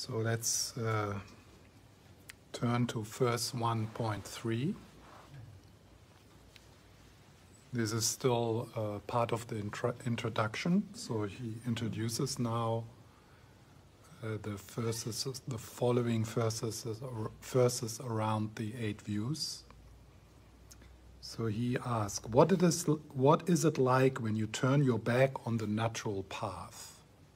So let's turn to verse 1.3. This is still part of the introduction. So he introduces now the following verses around the 8 views. So he asks, what is it like when you turn your back on the natural path?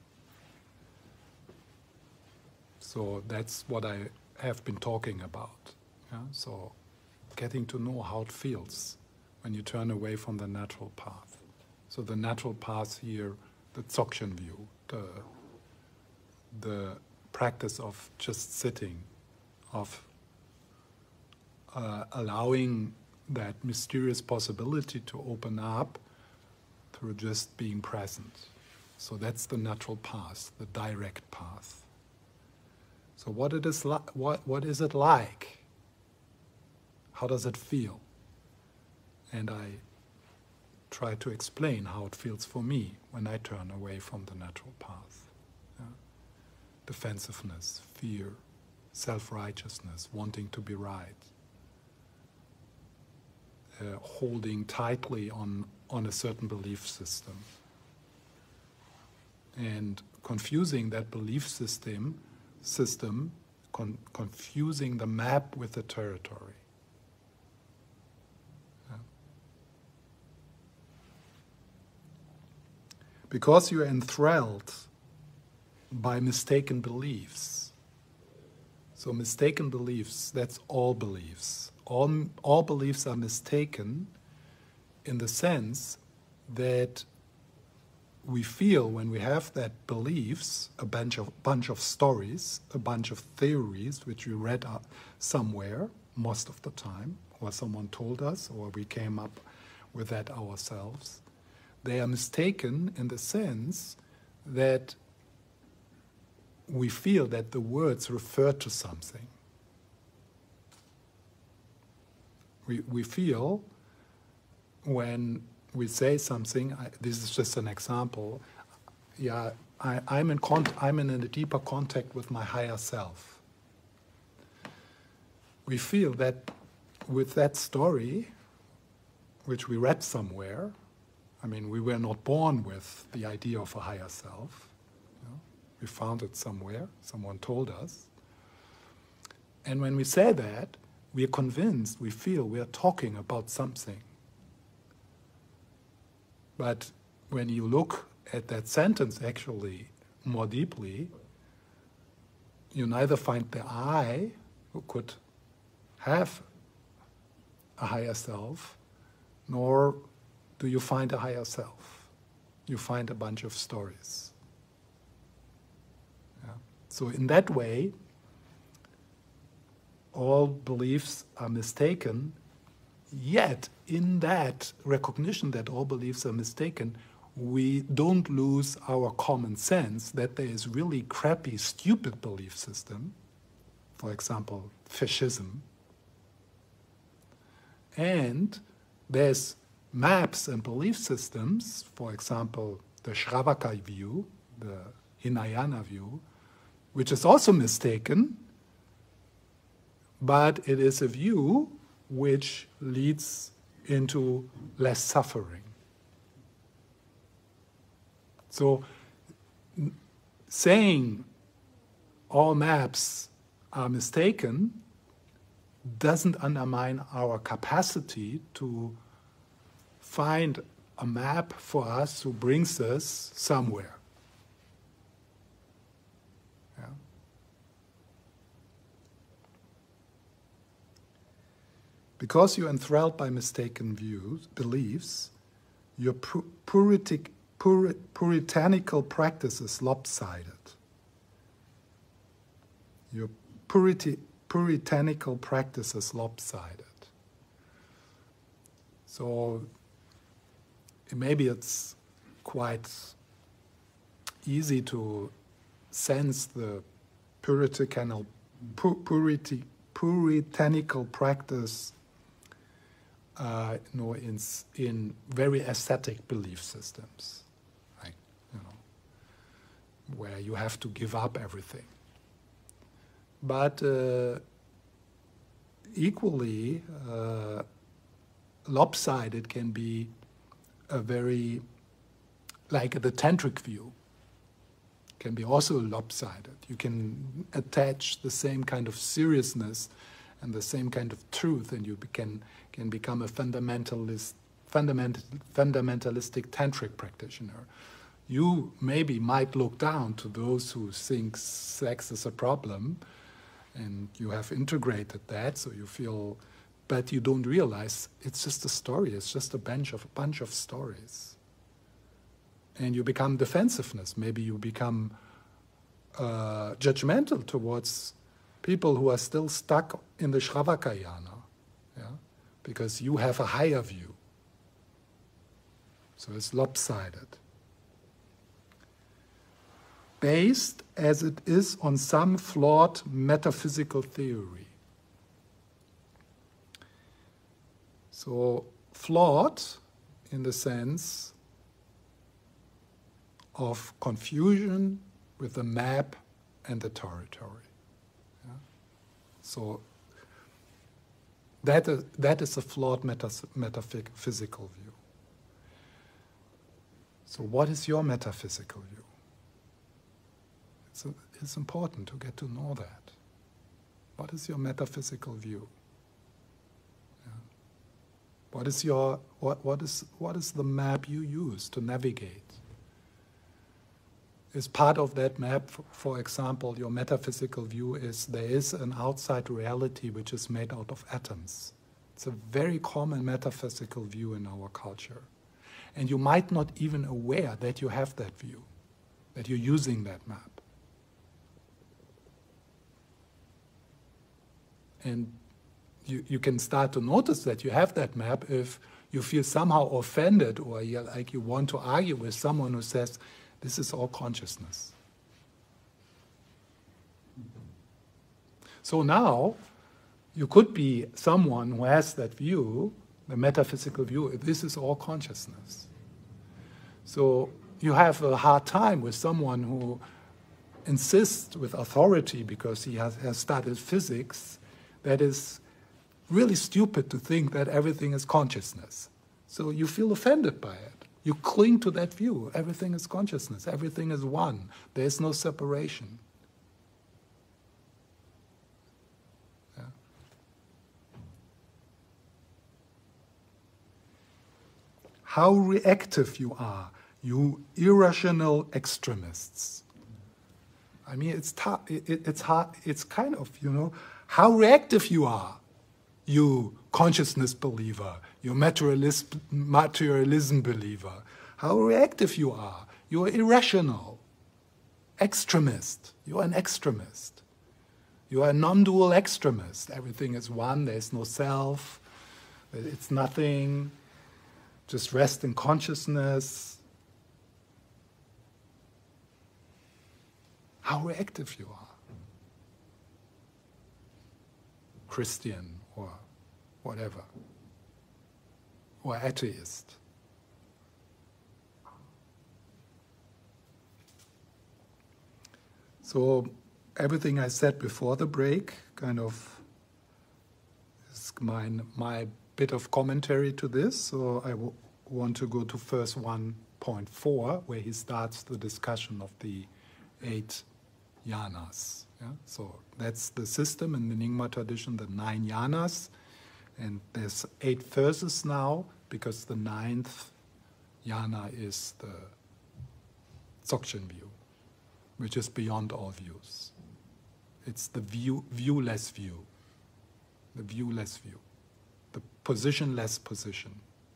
So that's what I have been talking about. Yeah? So getting to know how it feels when you turn away from the natural path. So the natural path here, the Dzogchen view, the practice of just sitting, of allowing that mysterious possibility to open up through just being present. So that's the natural path, the direct path. So what is it like? How does it feel? And I try to explain how it feels for me when I turn away from the natural path. Yeah? Defensiveness, fear, self-righteousness, wanting to be right, holding tightly on a certain belief system, and confusing that belief system, confusing the map with the territory. Yeah. Because you are enthralled by mistaken beliefs. So mistaken beliefs, that's all beliefs. All beliefs are mistaken in the sense that we feel when we have that beliefs, a bunch of stories, a bunch of theories which we read somewhere most of the time, or someone told us, or we came up with that ourselves. They are mistaken in the sense that we feel that the words refer to something. We feel when we say something, this is just an example, yeah, I'm in a deeper contact with my higher self. We feel that with that story, which we read somewhere, I mean, we were not born with the idea of a higher self. You know? We found it somewhere, someone told us. And when we say that, we are convinced, we feel we are talking about something. But when you look at that sentence actually more deeply, you neither find the I, who could have a higher self, nor do you find a higher self. You find a bunch of stories. Yeah. So in that way, all beliefs are mistaken. Yet, in that recognition that all beliefs are mistaken, we don't lose our common sense that there is really crappy, stupid belief system, for example, fascism, and there's maps and belief systems, for example, the Shravaka view, the Hinayana view, which is also mistaken, but it is a view which leads into less suffering. So saying all maps are mistaken doesn't undermine our capacity to find a map for us who brings us somewhere. Yeah. Because you're enthralled by mistaken beliefs, your puritanical practice is lopsided. Your puritanical practice is lopsided. So maybe it's quite easy to sense the puritanical practice in very ascetic belief systems, like, where you have to give up everything. but equally lopsided can be a very, like the tantric view, can be also lopsided. You can attach the same kind of seriousness and the same kind of truth, and you can become a fundamentalist, fundamentalistic tantric practitioner. You maybe might look down to those who think sex is a problem, and you have integrated that, so you feel, but you don't realize it's just a story. It's just a bunch of stories, and you become defensiveness. Maybe you become judgmental towards people who are still stuck in the Shravakayana, yeah, because you have a higher view. So it's lopsided, based as it is on some flawed metaphysical theory. So flawed in the sense of confusion with the map and the territory. Yeah? So that is a flawed metaphysical view. So what is your metaphysical view? It's important to get to know that. What is your metaphysical view? Yeah. What is the map you use to navigate? Is part of that map, for example, your metaphysical view is there is an outside reality which is made out of atoms. It's a very common metaphysical view in our culture. And you might not even aware that you have that view, that you're using that map. And you can start to notice that you have that map if you feel somehow offended, or like you want to argue with someone who says, this is all consciousness. So now, you could be someone who has that view, the metaphysical view, this is all consciousness. So you have a hard time with someone who insists with authority because he has studied physics, that is really stupid to think that everything is consciousness. So you feel offended by it. You cling to that view. Everything is consciousness. Everything is one. There is no separation. Yeah. How reactive you are, you irrational extremists. I mean, it's hard. It's kind of, how reactive you are, you consciousness believer, you materialism believer. How reactive you are. You are irrational. Extremist. You are an extremist. You are a non-dual extremist. Everything is one, there is no self, it's nothing, just rest in consciousness. How reactive you are. Christian or whatever, or atheist. So everything I said before the break kind of is my bit of commentary to this. So I want to go to verse 1.4, where he starts the discussion of the 8 yanas. Yeah? So that's the system in the Nyingma tradition, the 9 yanas. And there's 8 verses now, because the 9th yana is the Dzogchen view, which is beyond all views. It's the viewless view, the viewless view, the positionless position.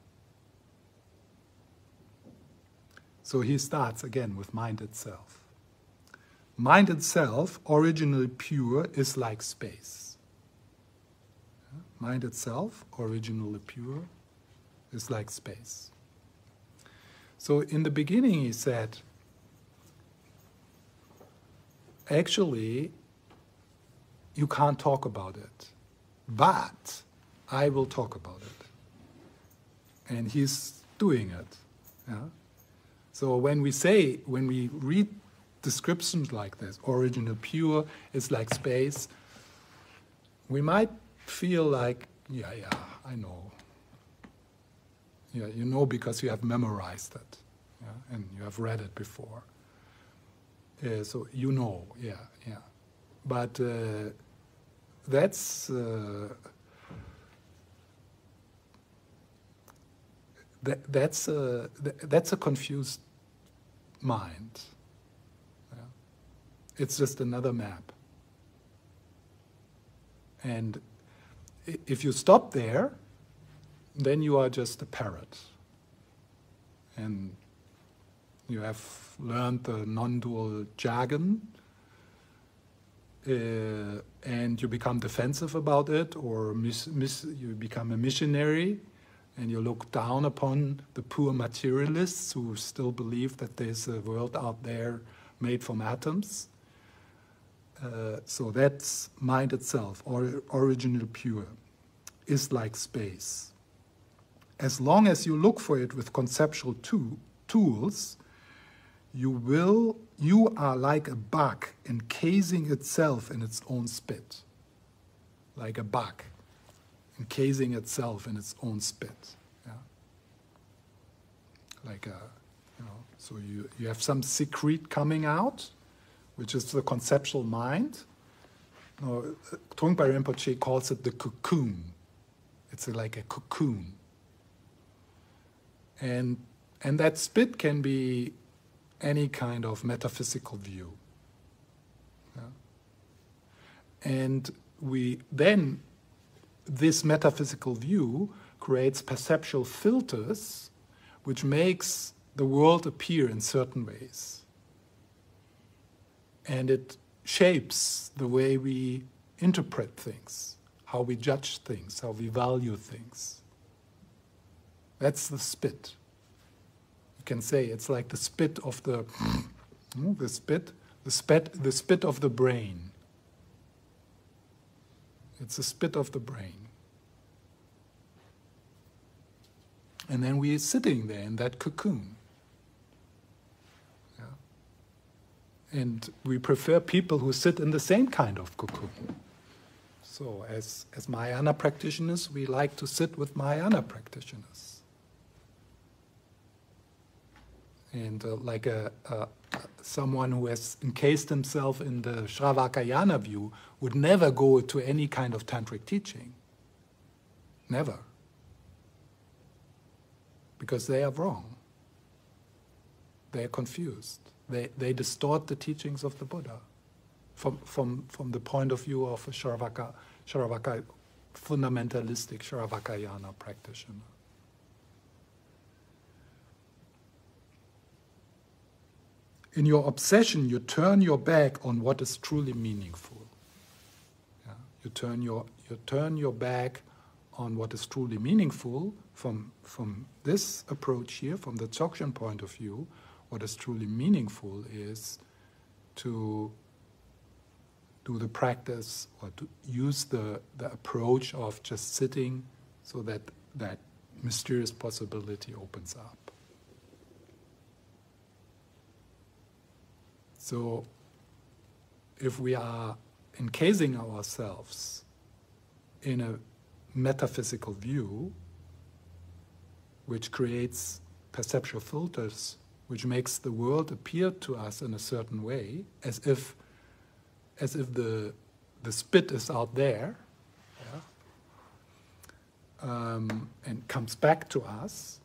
So he starts again with mind itself. Mind itself, originally pure, is like space. Mind itself, originally pure, is like space. So in the beginning he said, actually, you can't talk about it, but I will talk about it. And he's doing it. Yeah? So when we read descriptions like this. Original pure is like space. We might feel like, yeah, I know. Yeah, you know because you have memorized it, yeah, and you have read it before. So you know, yeah. But that's that's a confused mind. Yeah. It's just another map. And if you stop there, then you are just a parrot. And you have learned the non-dual jargon, and you become defensive about it, or you become a missionary, and you look down upon the poor materialists who still believe that there's a world out there made from atoms. So that's mind itself, or original pure, is like space. As long as you look for it with conceptual tools, you are like a bug encasing itself in its own spit. Like a bug encasing itself in its own spit. Yeah? Like a, so you have some secrete coming out, which is the conceptual mind. Trungpa Rinpoche calls it the cocoon. It's like a cocoon. And that spit can be any kind of metaphysical view. Yeah? And then this metaphysical view creates perceptual filters which makes the world appear in certain ways. And it shapes the way we interpret things, how we judge things, how we value things. That's the spit. You can say it's like the spit of the spit of the brain. It's the spit of the brain. And then we're sitting there in that cocoon. Yeah. And we prefer people who sit in the same kind of cocoon. So as Mahayana practitioners, we like to sit with Mahayana practitioners. And like someone who has encased himself in the Shravakayana view would never go to any kind of tantric teaching. Never. Because they are wrong. They are confused. They distort the teachings of the Buddha from the point of view of a Sharavaka fundamentalistic Shravakayana practitioner. In your obsession, you turn your back on what is truly meaningful. Yeah? You turn your back on what is truly meaningful from this approach here, from the Dzogchen point of view. What is truly meaningful is to do the practice or to use the approach of just sitting so that that mysterious possibility opens up. So if we are encasing ourselves in a metaphysical view, which creates perceptual filters, which makes the world appear to us in a certain way, as if the spit is out there, yeah, and comes back to us,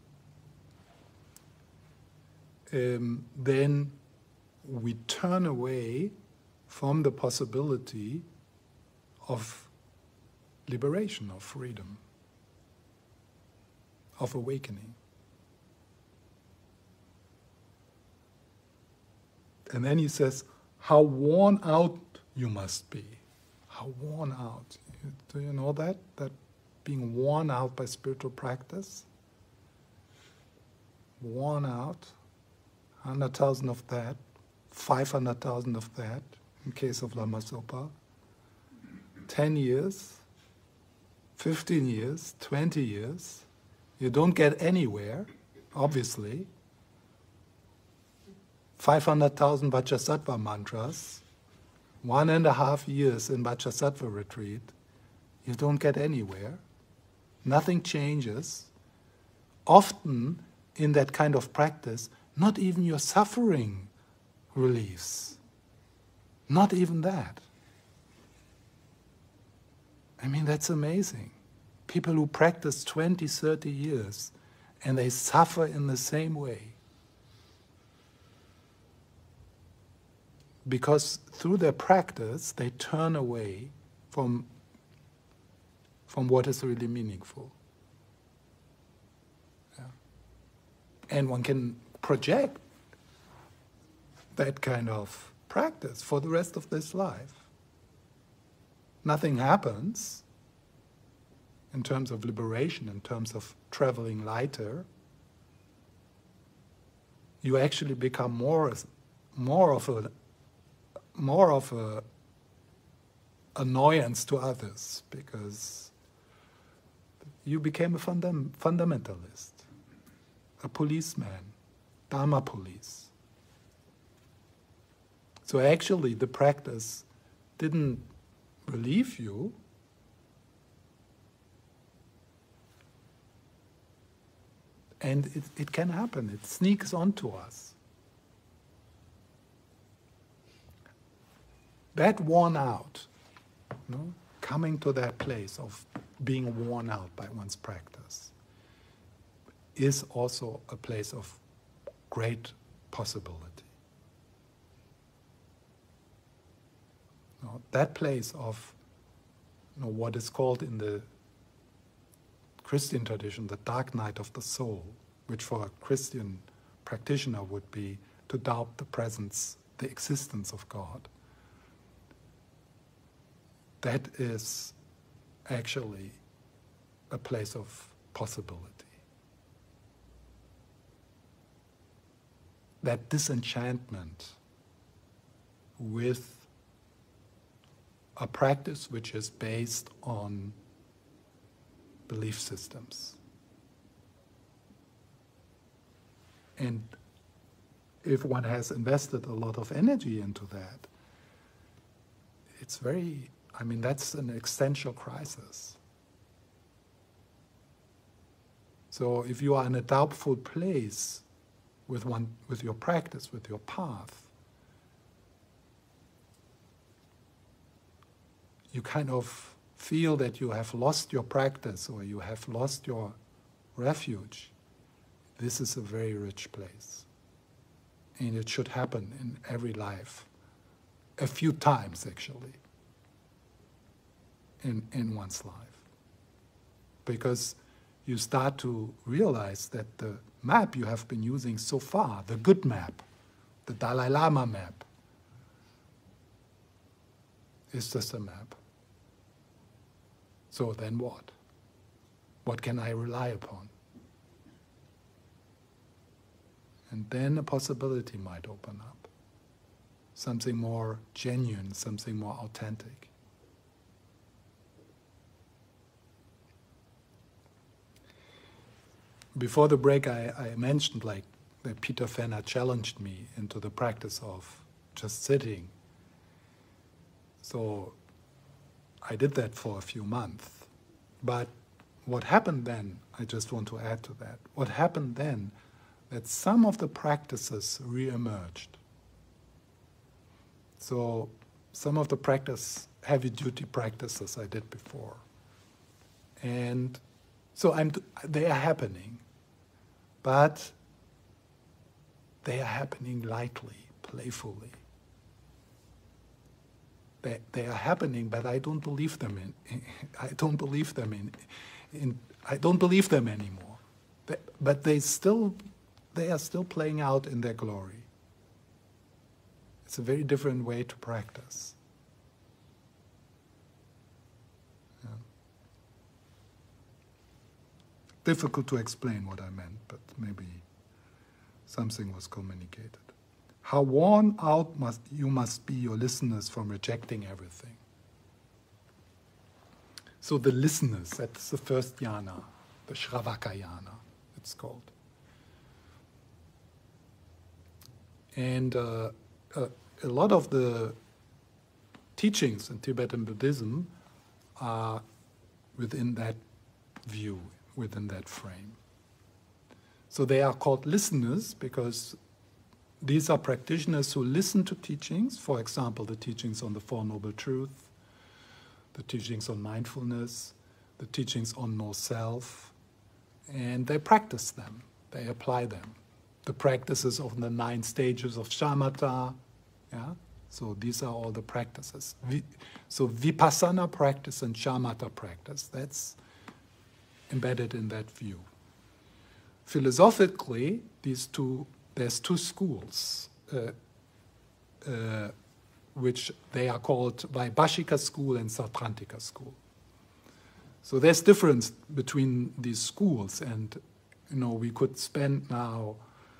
then we turn away from the possibility of liberation, of freedom, of awakening. And then he says, how worn out you must be. How worn out. Do you know that? That being worn out by spiritual practice? Worn out. 100,000 of that. 500,000 of that, in case of Lama Zopa. 10 years, 15 years, 20 years. You don't get anywhere, obviously. 500,000 Vajrasattva mantras, 1.5 years in Vajrasattva retreat, you don't get anywhere. Nothing changes. Often, in that kind of practice, not even your suffering relieves. Not even that. I mean, that's amazing. People who practice 20, 30 years, and they suffer in the same way. Because through their practice, they turn away from what is really meaningful. Yeah. And one can project that kind of practice for the rest of this life. Nothing happens in terms of liberation, in terms of traveling lighter. You actually become more of a annoyance to others, because you became a fundamentalist, a policeman, Dharma police. So actually the practice didn't relieve you, and it can happen, it sneaks onto us. That worn out, coming to that place of being worn out by one's practice, is also a place of great possibility. That place of what is called in the Christian tradition the dark night of the soul, which for a Christian practitioner would be to doubt the presence, the existence of God. That is actually a place of possibility. That disenchantment with a practice which is based on belief systems. And if one has invested a lot of energy into that, it's that's an existential crisis. So if you are in a doubtful place with your practice, with your path, you kind of feel that you have lost your practice or you have lost your refuge. This is a very rich place. And it should happen in every life, a few times actually, in one's life. Because you start to realize that the map you have been using so far, the good map, the Dalai Lama map, is just a map. So then what? What can I rely upon? And then a possibility might open up. Something more genuine, something more authentic. Before the break, I mentioned that Peter Fenner challenged me into the practice of just sitting. So I did that for a few months. But what happened then, I just want to add to that, what happened then, that some of the practices re-emerged. So some of the heavy-duty practices I did before. And so they are happening, but they are happening lightly, playfully. They are happening, but I don't believe them I don't believe them I don't believe them anymore. But they are still playing out in their glory. It's a very different way to practice. Yeah. Difficult to explain what I meant, but maybe something was communicated. How worn out you must be, your listeners, from rejecting everything. So the listeners, that's the first jhana, the Shravaka jhana, it's called. And a lot of the teachings in Tibetan Buddhism are within that view, within that frame. So they are called listeners because these are practitioners who listen to teachings, for example, the teachings on the Four Noble Truths, the teachings on mindfulness, the teachings on no self, and they practice them, they apply them. The practices of the 9 stages of shamatha, yeah? So these are all the practices. So vipassana practice and shamatha practice, that's embedded in that view. Philosophically, there's 2 schools, which they are called Vaibhashika school and Sautrantika school. So there's difference between these schools, and we could spend now,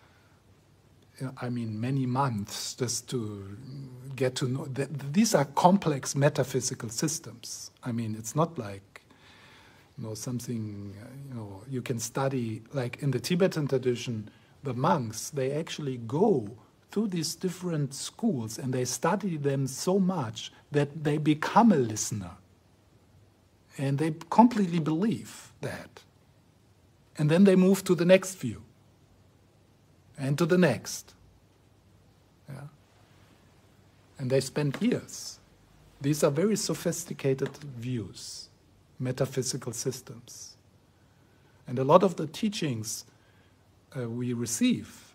many months just to get to know that these are complex metaphysical systems. It's not like something you can study. Like in the Tibetan tradition, the monks, they actually go through these different schools and they study them so much that they become a listener. And they completely believe that. And then they move to the next view. And to the next. Yeah. And they spend years. These are very sophisticated views, metaphysical systems. And a lot of the teachings we receive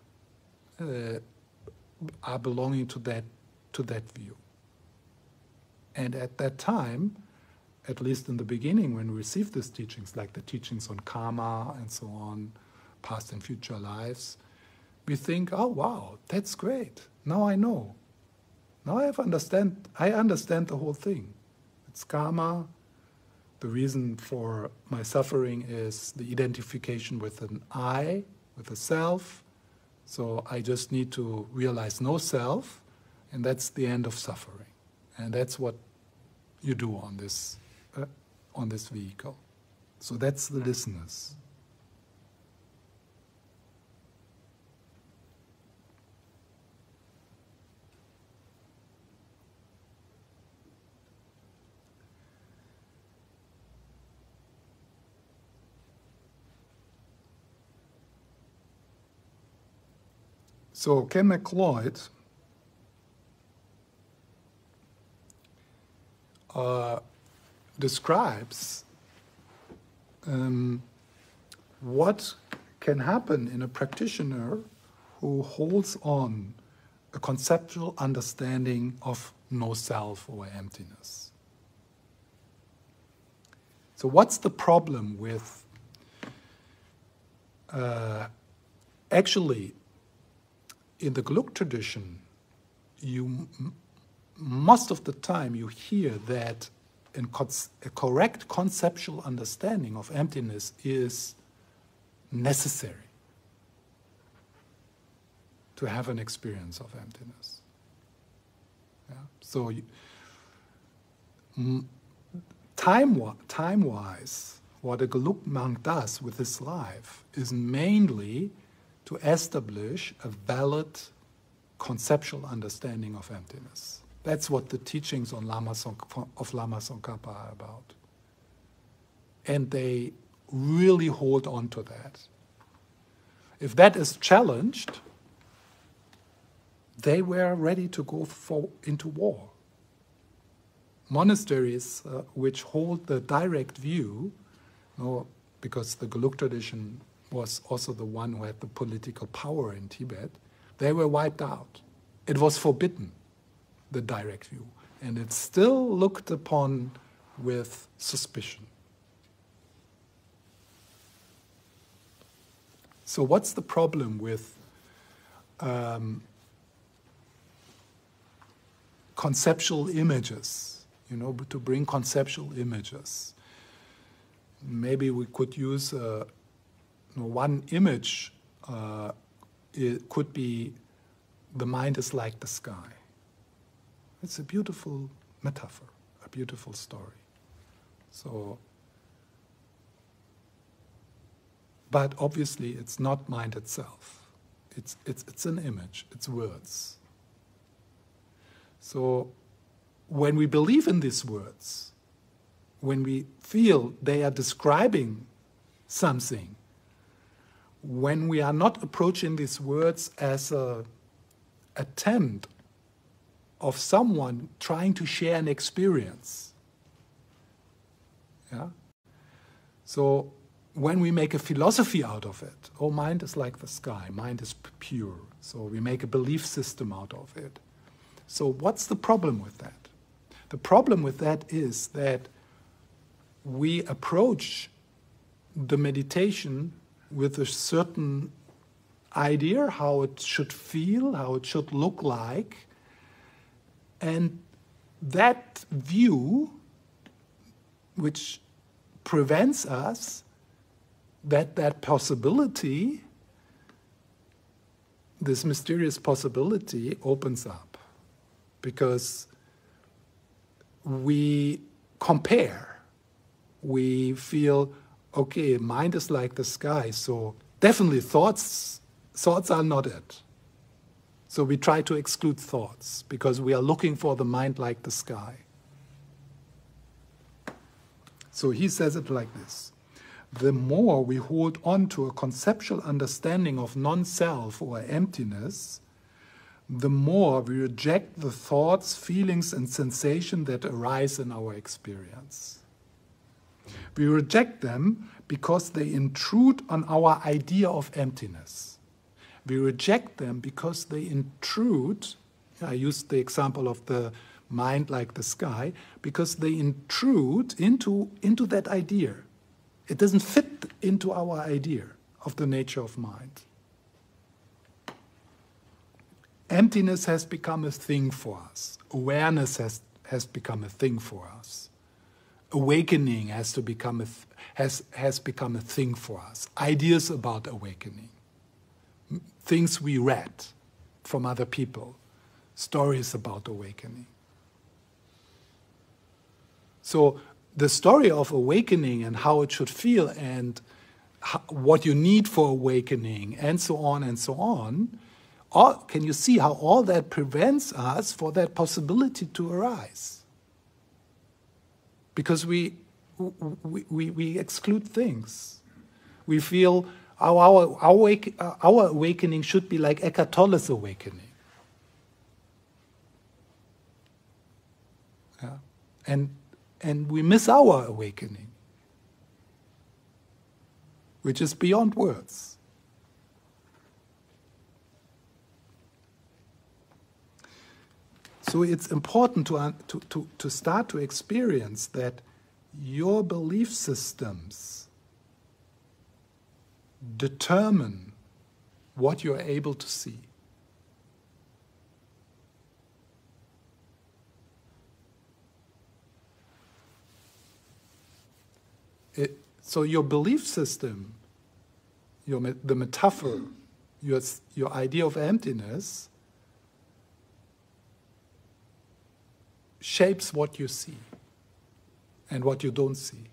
are belonging to that view. And at that time, at least in the beginning, when we received these teachings, like the teachings on karma and so on, past and future lives, we think, oh wow, that's great. Now I know. Now I understand the whole thing. It's karma. The reason for my suffering is the identification with an I, with a self. So I just need to realize no self, and that's the end of suffering. And that's what you do on this vehicle. So that's the listeners. So Ken MacLeod describes what can happen in a practitioner who holds on a conceptual understanding of no self or emptiness. So what's the problem with actually in the Geluk tradition, most of the time you hear that a correct conceptual understanding of emptiness is necessary to have an experience of emptiness. Yeah? So time-wise, what a Geluk monk does with his life is mainly to establish a valid conceptual understanding of emptiness. That's what the teachings on Lama Tsongkhapa are about. And they really hold on to that. If that is challenged, they were ready to go into war. Monasteries which hold the direct view, because the Geluk tradition was also the one who had the political power in Tibet, they were wiped out. It was forbidden, the direct view. And it's still looked upon with suspicion. So what's the problem with conceptual images? To bring conceptual images. Maybe we could use one image. It could be the mind is like the sky. It's a beautiful metaphor, a beautiful story. So, but obviously it's not mind itself. It's an image, it's words. So when we believe in these words, when we feel they are describing something, when we are not approaching these words as an attempt of someone trying to share an experience, yeah? So when we make a philosophy out of it, oh, mind is like the sky, mind is pure, so we make a belief system out of it. So what's the problem with that? The problem with that is that we approach the meditation with a certain idea how it should feel, how it should look like, and that view, which prevents us, that possibility, this mysterious possibility opens up, because we compare. We feel, okay, mind is like the sky, so definitely thoughts are not it. So we try to exclude thoughts because we are looking for the mind like the sky. So he says it like this: the more we hold on to a conceptual understanding of non-self or emptiness, the more we reject the thoughts, feelings, and sensations that arise in our experience. We reject them because they intrude on our idea of emptiness. We reject them because they intrude, I used the example of the mind like the sky, because they intrude into that idea. It doesn't fit into our idea of the nature of mind. Emptiness has become a thing for us. Awareness has become a thing for us. Awakening has become a thing for us. Ideas about awakening. Things we read from other people. Stories about awakening. So the story of awakening and how it should feel and what you need for awakening and so on, can you see how all that prevents us for that possibility to arise? Because we exclude things. We feel our awakening should be like Eckhart Tolle's awakening. Yeah? And we miss our awakening, which is beyond words. So it's important to start to experience that your belief systems determine what you're able to see. So your belief system, the metaphor, your idea of emptiness, shapes what you see and what you don't see.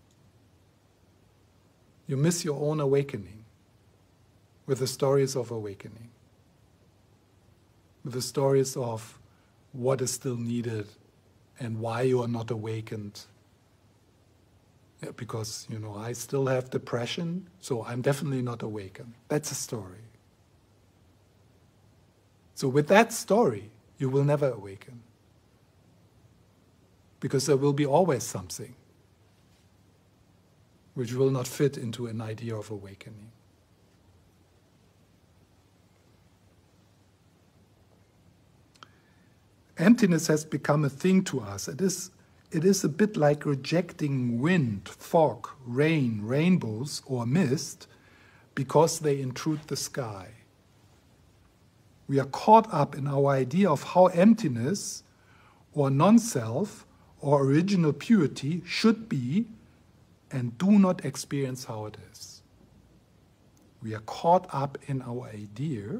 You miss your own awakening with the stories of awakening, with the stories of what is still needed and why you are not awakened. Yeah, because, I still have depression, so I'm definitely not awakened. That's a story. So with that story, you will never awaken. Because there will be always something which will not fit into an idea of awakening. Emptiness has become a thing to us. It is a bit like rejecting wind, fog, rain, rainbows, or mist because they intrude the sky. We are caught up in our idea of how emptiness or non-self or original purity should be and do not experience how it is. We are caught up in our idea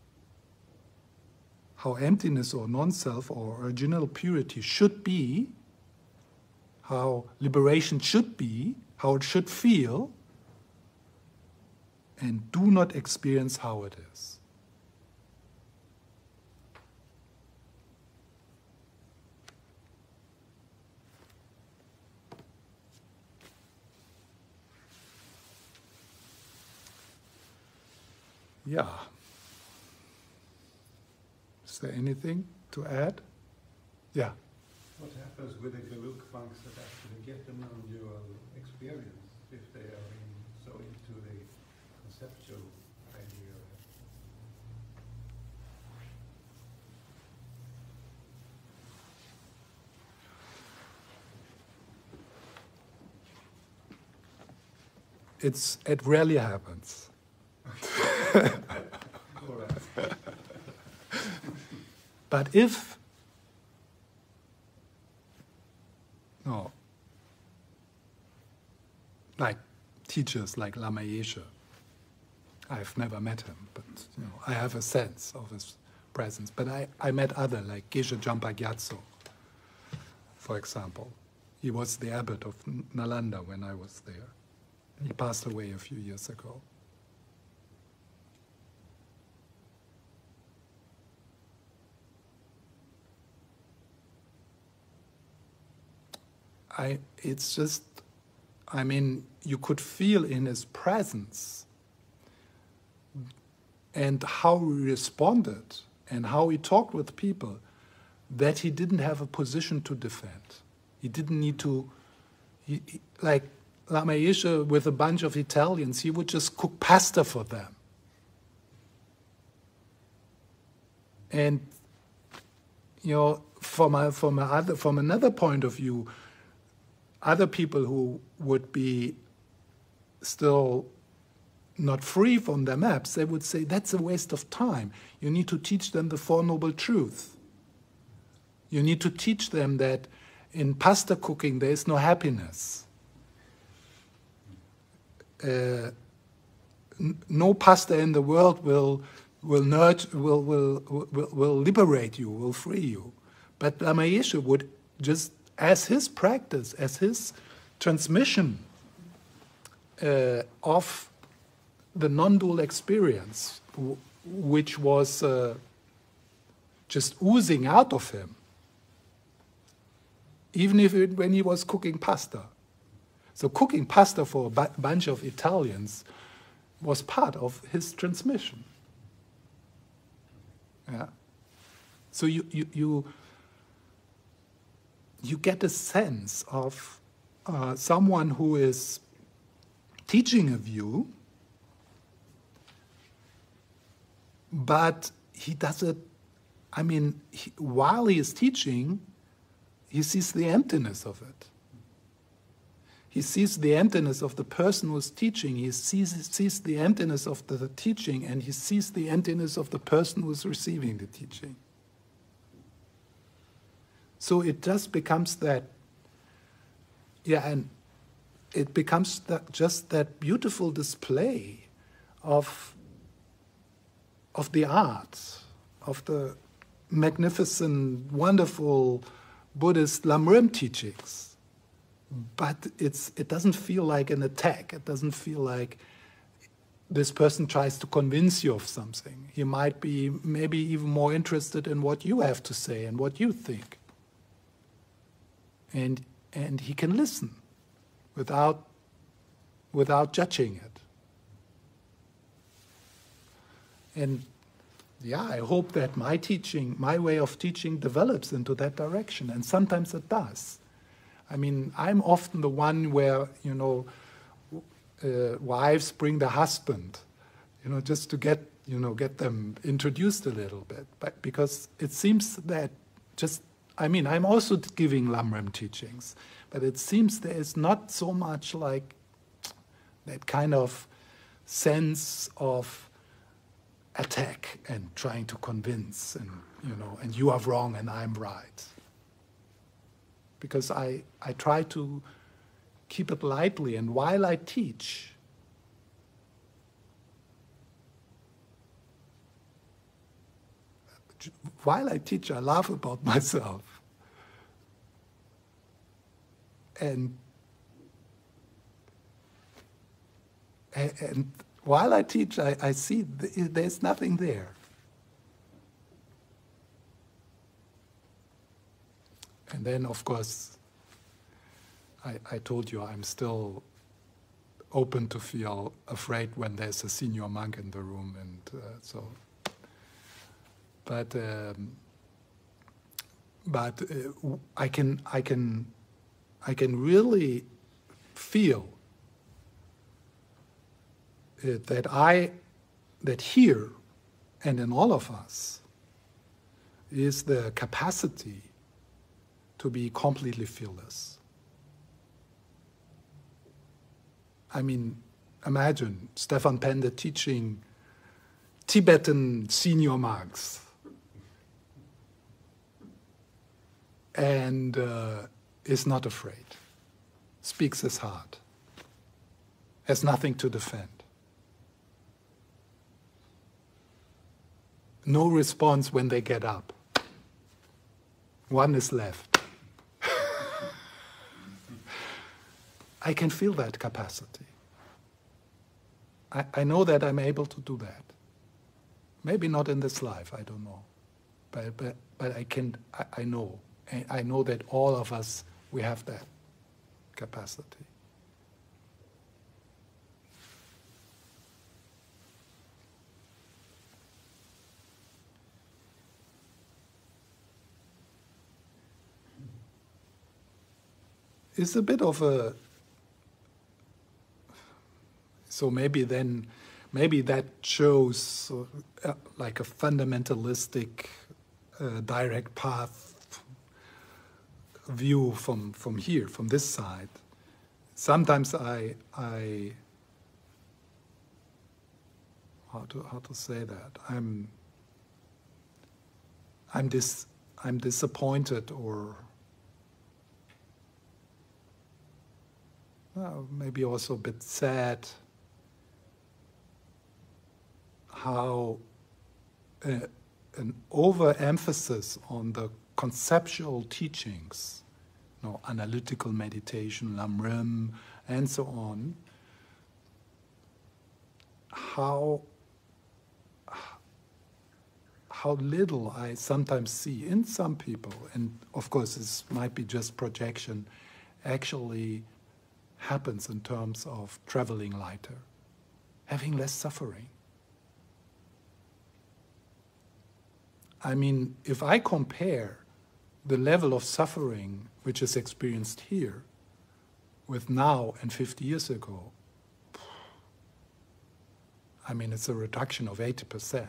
how emptiness or non-self or original purity should be, how liberation should be, how it should feel, and do not experience how it is. Yeah. Is there anything to add? Yeah. What happens with the Geluk monks that actually get the non-dual experience if they are so into the conceptual idea? It rarely happens. All right. But if no, like teachers like Lama Yeshe, I've never met him, but I have a sense of his presence. But I met other like Geshe Jampa Gyatso, for example. He was the abbot of Nalanda when I was there. He passed away a few years ago. It's just, I mean, you could feel in his presence and how he responded and how he talked with people that he didn't have a position to defend. He didn't need to, like Lama Yeshe with a bunch of Italians, he would just cook pasta for them. And, from another point of view, other people who would be still not free from their maps, they would say, that's a waste of time. You need to teach them the Four Noble Truths. You need to teach them that in pasta cooking there is no happiness. No pasta in the world will liberate you, will free you. But Lama Yeshe would just, as his practice, as his transmission of the non-dual experience, which was just oozing out of him, even when he was cooking pasta. So cooking pasta for a bunch of Italians was part of his transmission. Yeah. So you get a sense of someone who is teaching a view, but he does it, I mean, while he is teaching, he sees the emptiness of it. He sees the emptiness of the person who is teaching, he sees the emptiness of the teaching, and he sees the emptiness of the person who is receiving the teaching. So it just becomes that, and it becomes just that beautiful display of the art, of the magnificent, wonderful Buddhist Lamrim teachings. But it doesn't feel like an attack. It doesn't feel like this person tries to convince you of something. He might be maybe even more interested in what you have to say and what you think. And he can listen without judging it. And I hope that my teaching, my way of teaching develops into that direction, and sometimes it does. I mean, I'm often the one where, wives bring the husband, just to get them introduced a little bit. But because it seems that I'm also giving Lamrim teachings, but it seems there is not so much like that kind of sense of attack and trying to convince and you are wrong and I'm right. Because I try to keep it lightly, and while I teach, I laugh about myself. And while I teach, I see there's nothing there. And then, of course, I told you I'm still open to feel afraid when there's a senior monk in the room, and but I can really feel that here and in all of us is the capacity to be completely fearless. I mean, imagine Stefan Pende teaching Tibetan senior monks and is not afraid, speaks his heart, has nothing to defend. No response when they get up. One is left. I can feel that capacity. I know that I'm able to do that. Maybe not in this life, I don't know. But I know. I know that all of us, we have that capacity. It's a bit of a, so maybe that shows like a fundamentalistic direct path view from here, from this side. Sometimes I how to say that, I'm disappointed, or maybe also a bit sad how an overemphasis on the conceptual teachings, analytical meditation, Lamrim, and so on, how little I sometimes see in some people, and of course this might be just projection, actually happens in terms of traveling lighter, having less suffering. I mean, if I compare the level of suffering which is experienced here with now and 50 years ago, I mean, it's a reduction of 80%.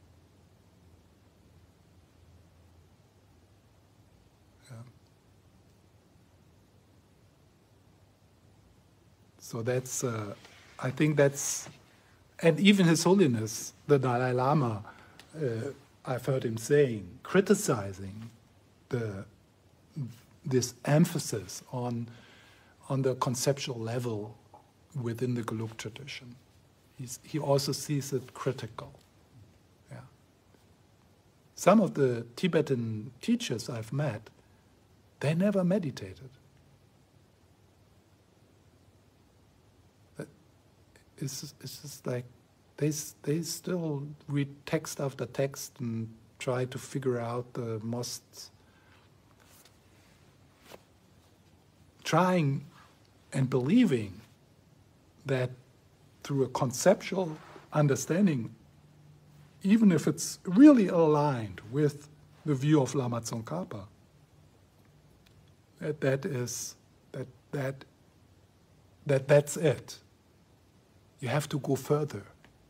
So that's, I think that's, and even His Holiness, the Dalai Lama, I've heard him saying, criticizing this emphasis on the conceptual level within the Gelug tradition. He also sees it critical. Yeah. Some of the Tibetan teachers I've met, they never meditated. It's just like they still read text after text and try to figure out the most, trying and believing that through a conceptual understanding, even if it's really aligned with the view of Lama Tsongkhapa, that's it. You have to go further.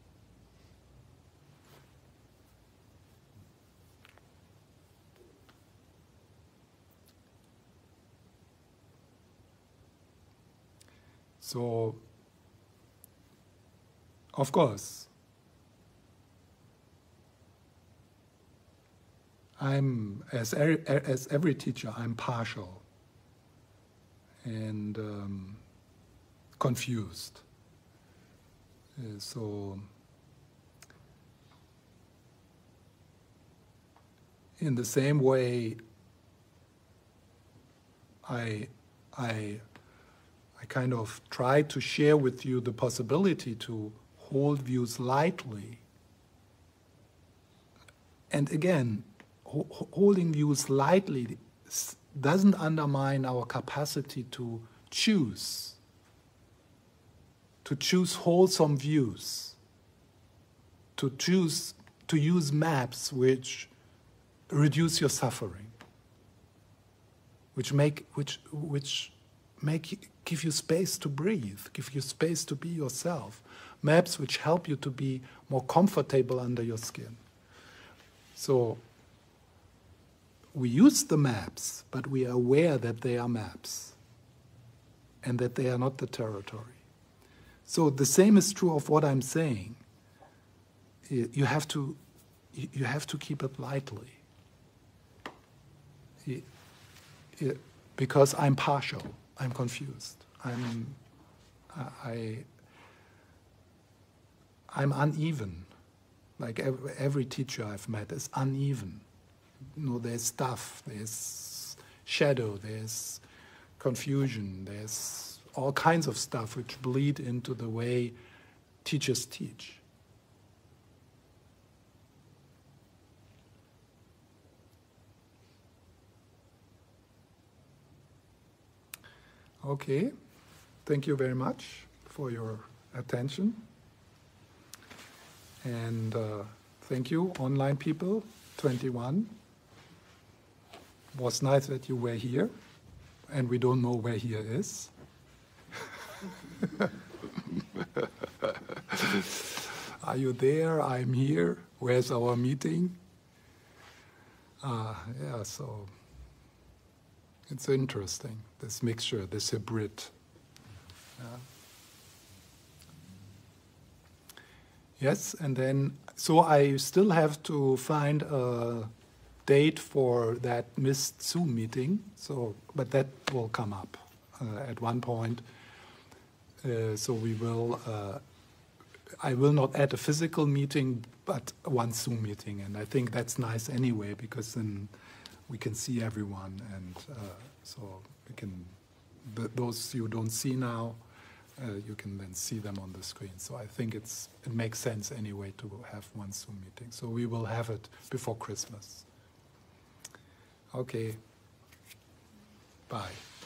So, of course, I'm, as every teacher, I'm partial and confused. So, in the same way, I kind of try to share with you the possibility to hold views lightly. And again, holding views lightly doesn't undermine our capacity to choose to choose wholesome views, to use maps which reduce your suffering, which give you space to breathe, give you space to be yourself. Maps which help you to be more comfortable under your skin. So we use the maps, but we are aware that they are maps and that they are not the territory. So the same is true of what I'm saying. You have to keep it lightly. Because I'm partial, I'm confused, I'm uneven. Like every teacher I've met is uneven. There's stuff, there's shadow, there's confusion, there's all kinds of stuff which bleed into the way teachers teach. Okay, thank you very much for your attention. And thank you, online people, 21. It was nice that you were here, and we don't know where here is. Are you there? I'm here. Where's our meeting? Yeah, so it's interesting, this mixture, this hybrid. Yes, and then, so I still have to find a date for that missed Zoom meeting, but that will come up at one point. So we will, I will not add a physical meeting, but one Zoom meeting, and I think that's nice anyway, because then we can see everyone, and so we can, those you don't see now, you can then see them on the screen. So I think it makes sense anyway to have one Zoom meeting. So we will have it before Christmas. Okay. Bye.